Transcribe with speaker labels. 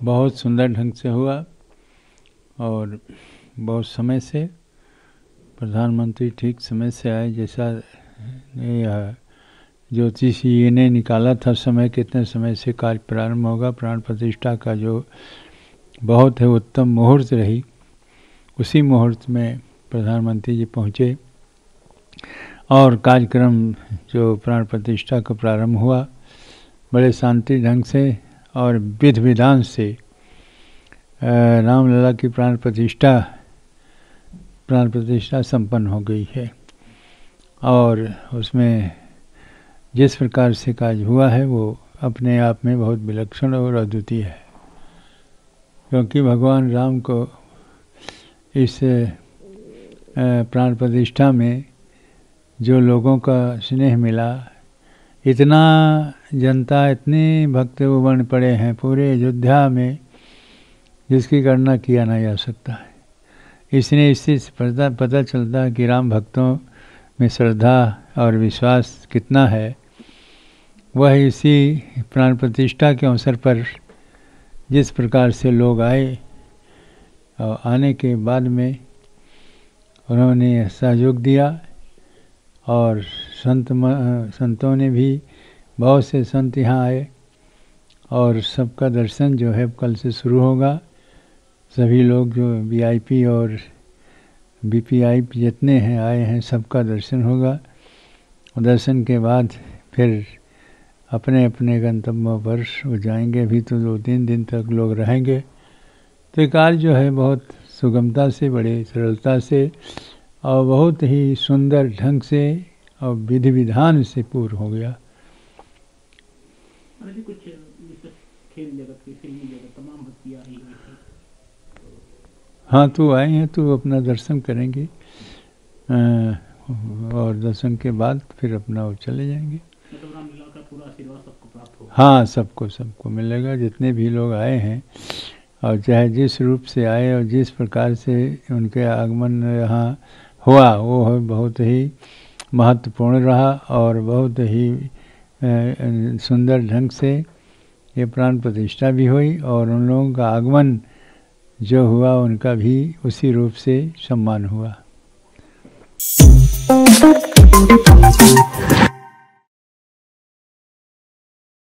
Speaker 1: बहुत सुंदर ढंग से हुआ और बहुत समय से प्रधानमंत्री ठीक समय से आए। जैसा ज्योतिषी ने निकाला था समय, कितने समय से कार्य प्रारंभ होगा, प्राण प्रतिष्ठा का जो बहुत है उत्तम मुहूर्त रही, उसी मुहूर्त में प्रधानमंत्री जी पहुँचे और कार्यक्रम जो प्राण प्रतिष्ठा का प्रारंभ हुआ बड़े शांति ढंग से और विधि विधान से। रामलला की प्राण प्रतिष्ठा संपन्न हो गई है और उसमें जिस प्रकार से कार्य हुआ है वो अपने आप में बहुत विलक्षण और अद्वितीय है, क्योंकि भगवान राम को इस प्राण प्रतिष्ठा में जो लोगों का स्नेह मिला, इतना जनता, इतने भक्त उमड़ पड़े हैं पूरे अयोध्या में जिसकी गणना किया नहीं जा सकता है। इसलिए इससे पता चलता है कि राम भक्तों में श्रद्धा और विश्वास कितना है। वह इसी प्राण प्रतिष्ठा के अवसर पर जिस प्रकार से लोग आए और आने के बाद में उन्होंने सहयोग दिया और संतों ने भी, बहुत से संत यहाँ आए और सबका दर्शन जो है कल से शुरू होगा। सभी लोग जो वीआईपी और बीपीआई जितने हैं आए हैं सबका दर्शन होगा। दर्शन के बाद फिर अपने अपने गंतव्यों पर वो जाएंगे। अभी तो 2-3 दिन तक लोग रहेंगे। तो कार्य जो है बहुत सुगमता से, बड़े सरलता से और बहुत ही सुंदर ढंग से और विधि विधान से पूर्ण हो गया।
Speaker 2: कुछ खेल जगत की, फिल्मी जगत, तमाम हस्तियां आई हुई थी।
Speaker 1: हाँ, तो आए हैं तो अपना दर्शन करेंगे और दर्शन के बाद फिर अपना वो चले जाएंगे।
Speaker 2: मतलब रामलला का पूरा आशीर्वाद सबको प्राप्त होगा।
Speaker 1: हाँ, सबको मिलेगा, जितने भी लोग आए हैं और चाहे जिस रूप से आए और जिस प्रकार से उनके आगमन यहाँ हुआ वो बहुत ही महत्वपूर्ण रहा और बहुत ही सुंदर ढंग से ये प्राण प्रतिष्ठा भी हुई और उन लोगों का आगमन जो हुआ उनका भी उसी रूप से सम्मान हुआ।